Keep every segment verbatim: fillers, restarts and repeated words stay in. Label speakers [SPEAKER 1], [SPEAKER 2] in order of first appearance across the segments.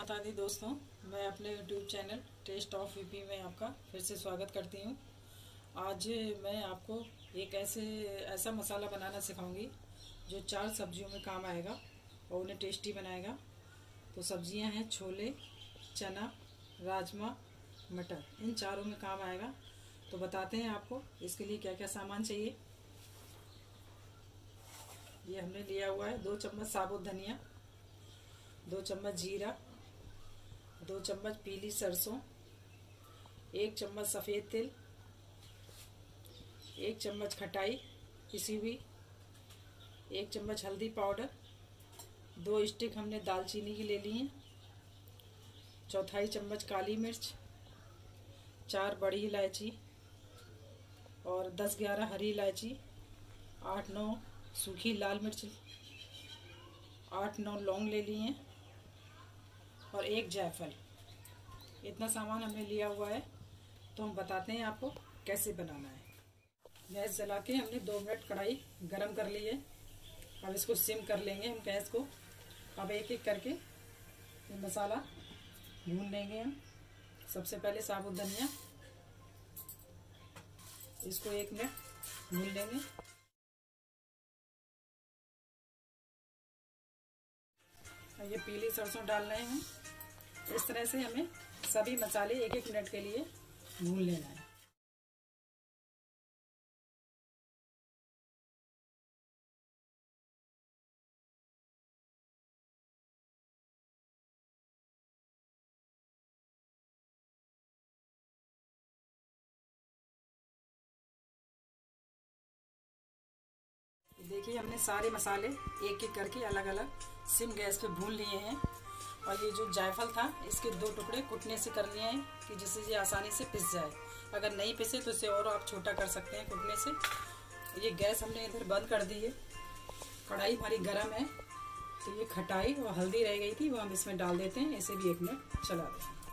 [SPEAKER 1] रात आदि दोस्तों, मैं अपने YouTube channel taste of UP में आपका फिर से स्वागत करती हूँ। आज मैं आपको एक ऐसे ऐसा मसाला बनाना सिखाऊंगी जो चार सब्जियों में काम आएगा और उन्हें टेस्टी बनाएगा। तो सब्जियां हैं छोले, चना, राजमा, मटर, इन चारों में काम आएगा। तो बताते हैं आपको इसके लिए क्या क्या सामान चाहिए। ये हमने लिया हुआ है दो चम्मच साबुत धनिया, दो चम्मच जीरा, दो चम्मच पीली सरसों, एक चम्मच सफ़ेद तिल, एक चम्मच खटाई पिसी हुई, एक चम्मच हल्दी पाउडर, दो स्टिक हमने दालचीनी की ले ली हैं, चौथाई चम्मच काली मिर्च, चार बड़ी इलायची और दस ग्यारह हरी इलायची, आठ नौ सूखी लाल मिर्च, आठ नौ लौंग ले लिए हैं और एक जायफल। इतना सामान हमने लिया हुआ है। तो हम बताते हैं आपको कैसे बनाना है। गैस जला के हमने दो मिनट कढ़ाई गरम कर ली है। अब इसको सिम कर लेंगे हम गैस को। अब एक एक करके ये मसाला भून लेंगे हम। सबसे पहले साबुत धनिया, इसको एक मिनट भून लेंगे। ये पीली सरसों डाल रहे हैं। इस तरह से हमें सभी मसाले एक एक मिनट के लिए भून लेना है। देखिए हमने सारे मसाले एक एक करके अलग अलग सिम गैस पे भून लिए हैं। और ये जो जायफल था इसके दो टुकड़े कुटने से कर लिए हैं कि जिससे ये आसानी से पिस जाए। अगर नहीं पिसे तो इसे और आप छोटा कर सकते हैं कुटने से। ये गैस हमने इधर बंद कर दी है। कढ़ाई हमारी गर्म है। तो ये खटाई और हल्दी रह गई थी वो हम इसमें डाल देते हैं। इसे भी एक मिनट चला देते हैं।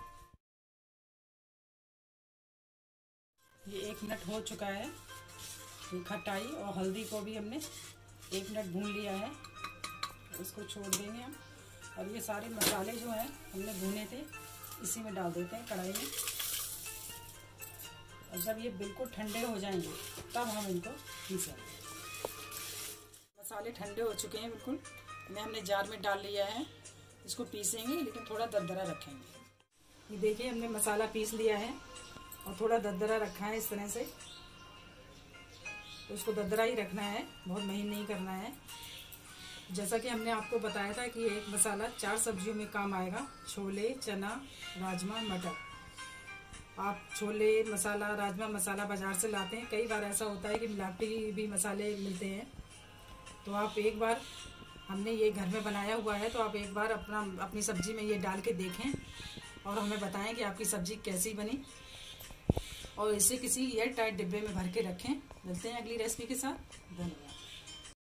[SPEAKER 1] ये एक मिनट हो चुका है। ये खटाई और हल्दी को भी हमने एक मिनट भून लिया है। इसको छोड़ देंगे हम। और ये सारे मसाले जो हैं हमने भुने थे इसी में डाल देते हैं कढ़ाई में। और जब ये बिल्कुल ठंडे हो जाएंगे तब हम इनको पीसेंगे। मसाले ठंडे हो चुके हैं बिल्कुल। इन्हें हमने जार में डाल लिया है। इसको पीसेंगे लेकिन थोड़ा दरदरा रखेंगे। ये देखिए हमने मसाला पीस लिया है और थोड़ा दरदरा रखा है इस तरह से। तो उसको दरदरा ही रखना है, बहुत महीन नहीं करना है। जैसा कि हमने आपको बताया था कि एक मसाला चार सब्जियों में काम आएगा। छोले, चना, राजमा, मटर। आप छोले मसाला, राजमा मसाला बाजार से लाते हैं। कई बार ऐसा होता है कि मिलावटी भी मसाले मिलते हैं। तो आप एक बार, हमने ये घर में बनाया हुआ है, तो आप एक बार अपना अपनी सब्जी में ये डाल के देखें और हमें बताएं कि आपकी सब्जी कैसी बनी। और इसे किसी एयर टाइट डिब्बे में भर के रखें। मिलते हैं अगली रेसिपी के साथ। धन्यवाद।